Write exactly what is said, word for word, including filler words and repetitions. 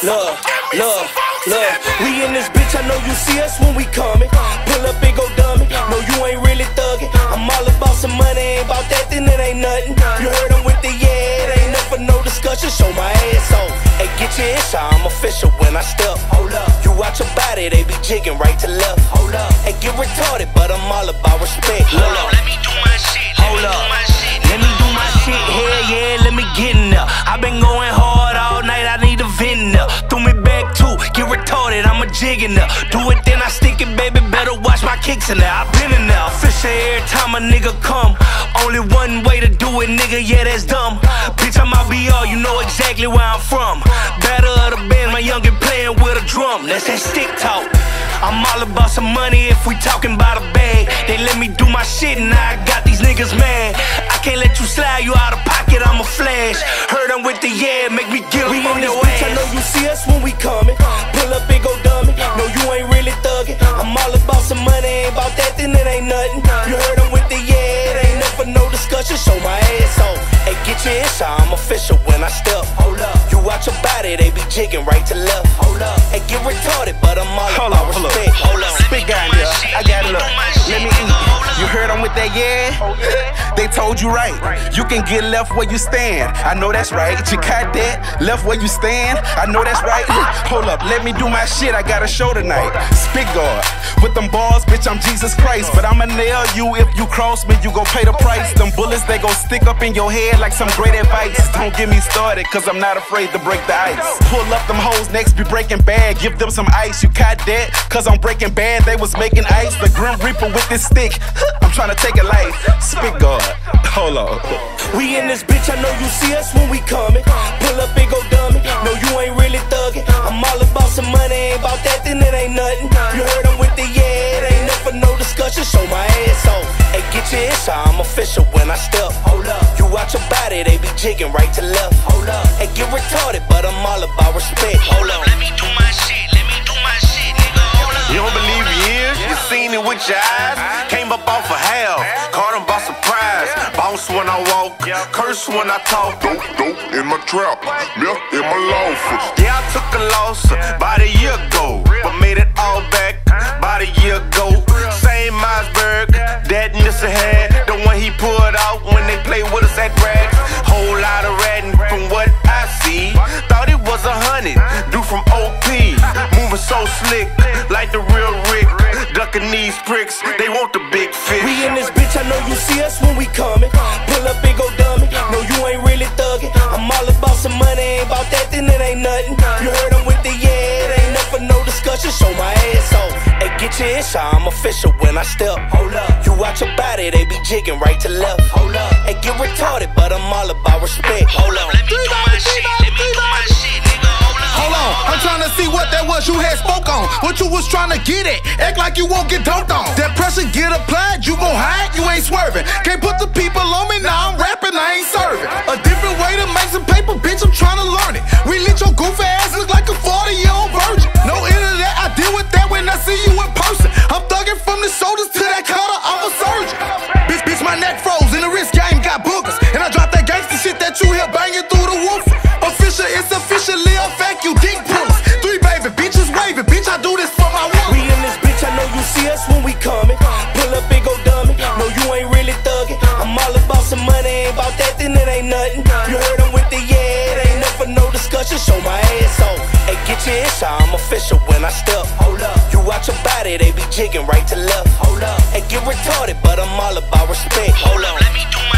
Look, look, look, we in this bitch, I know you see us when we coming. Pull up and go dummy, no you ain't really thuggin'. I'm all about some money, ain't about that then it ain't nothing. You heard I'm with the yeah, it ain't up for no discussion, show my ass off. Hey, get your ish, I'm official when I step. Hold up, you watch your body, they be jigging right to left. Hold up, hey, get retarded, but I'm all about respect. Hold up, let me do my shit, hold up, let me do my shit, hell yeah, let me get in there. I been going hard all night, I need a vent there. Threw me back too, get retarded, I'm a jig in there. Do it then I stick it, baby, better watch my kicks in there. I been in there, official every time a nigga come. Only one way to do it, nigga, yeah, that's dumb. Bitch, I'm out B R, you know exactly where I'm from. Battle of the band, my youngin' playing with a drum. That's that stick talk. I'm all about some money if we talking about a bag. They let me do my shit and now I got these niggas mad. I can't let you slide, you out of pocket, I'm a flash. Heard I'm with the yeah, make me give we on your ass. I know you see us when we coming. Pull up and go dummy, no you ain't really thuggin'. I'm all about some money, ain't about that then it ain't nothing. You heard I'm with the yeah, it ain't up for no discussion, show my ass off. Hey, get your ish, I'm official when I step. Hold up, you watch your body, they be jigging right to left. Hold up, hey, get retarded, but I'm all hold about up, respect. Hold up, spit guy in there, I got it up. Let me eat. You heard I'm with that yeah? They told you right. You can get left where you stand. I know that's right. You got that? Left where you stand. I know that's right. Hold up, let me do my shit. I got a show tonight. Spit guard with them balls, bitch. I'm Jesus Christ, but I'ma nail you if you cross me. You gon' pay the price. Them bullets they gon' stick up in your head like some great advice. Don't get me started, cause I'm not afraid to break the ice. Pull up them hoes next, be breaking bad. Give them some ice. You caught that? Cause I'm breaking bad. They was making ice. The Grim Reaper with this stick. I'm trying to take a life. Spit guard. Hold on. We in this bitch, I know you see us when we coming. Pull up and go dummy, no you ain't really thuggin'. I'm all about some money, ain't about that then it ain't nothing. You heard I'm with the yeah, it ain't up for no discussion, show my ass off. Hey, get your ish, I'm official when I step. Hold up, you watch your body, they be jigging right to left. Hold up, hey, get retarded, but I'm all about respect. Hold up, let me do my shit, let me do my shit, nigga. Hold up. You don't believe your ears, you seen it with your eyes. Came up off a half, caught him by surprise. Bounce when I walk, curse when I talk. Dope, dope in my trap, left in my loafers. Yeah, I took a loss about a year ago, but made it all back about a year ago. Same Mossberg that Nissa had, the one he pulled out when they played with us at Rags. Whole lot of ratting from what I see. Thought it was a hundred, dude from O P. Moving so slick, like the real Rick. Ducking these pricks, they want the big fish. We in this bitch, I know you see us when we coming. Pull up and go dummy, no you ain't really thuggin'. I'm all about some money, ain't about that then it ain't nothing. You heard I'm with the yeah, it ain't up for no discussion, show my ass off. Hey, get your ish, I'm official when I step. Hold up, you watch your body, they be jigging right to left. Hold up, hey, get retarded, but I'm all about respect. Hold up, let me do my shit, let me do my shit, nigga. Hold on, I'm trying to see what that was you had spoke on. What you was trying to get at. Act like you won't get dumped on. That pressure get applied, you gon' hide, you ain't swerving. Can't put the people on me, now I'm rapping, I ain't serving. A different way to make some paper, bitch, I'm trying to learn it. We let your goofy ass look like a forty year old virgin. No internet, I deal with that when I see you in person. I'm thugging from the shoulders to that cutter, I'm a surgeon. Bitch, bitch, my neck froze and the wrist game got boogers. And I dropped that gangsta shit that you hear banging through the roof. Official, it's officially a fact, you dick pullers. Three baby bitches waving, bitch, I do this for my woman. We in this bitch, I know you see us when we coming. Pull up and go dummy, no you ain't really thuggin'. I'm all about some money, ain't about that then it ain't nothing. You heard I'm with the yeah, it ain't up for no discussion, show my ass off. Hey, get your ish, I'm official when I step. Hold up, you watch your body, they be jigging right to left. Hold up, hey, get retarded, but I'm all about respect. Hold up, let me do my